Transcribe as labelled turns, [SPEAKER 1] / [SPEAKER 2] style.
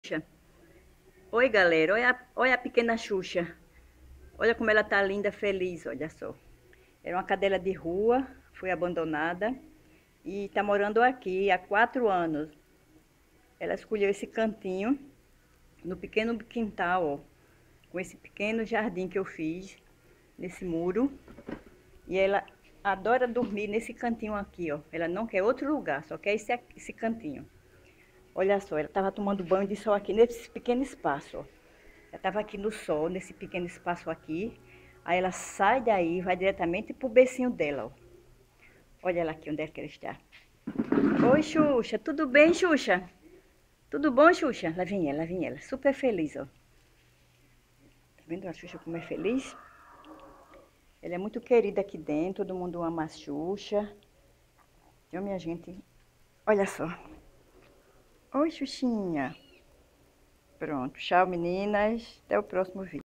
[SPEAKER 1] Xuxa. Oi, galera. Olha a pequena Xuxa. Olha como ela tá linda, feliz, olha só. Era uma cadela de rua, foi abandonada e tá morando aqui há 4 anos. Ela escolheu esse cantinho no pequeno quintal, ó, com esse pequeno jardim que eu fiz nesse muro. E ela adora dormir nesse cantinho aqui, ó. Ela não quer outro lugar, só quer esse cantinho. Olha só, ela estava tomando banho de sol aqui nesse pequeno espaço, ó. Ela estava aqui no sol, nesse pequeno espaço aqui. Aí ela sai daí e vai diretamente pro becinho dela, ó. Olha ela aqui onde é que ela está. Oi, Xuxa. Tudo bem, Xuxa? Tudo bom, Xuxa? Lá vem ela, lá vem ela. Super feliz, ó. Tá vendo a Xuxa como é feliz? Ela é muito querida aqui dentro. Todo mundo ama a Xuxa. Então, minha gente, olha só. Oi, Xuxinha. Pronto. Tchau, meninas. Até o próximo vídeo.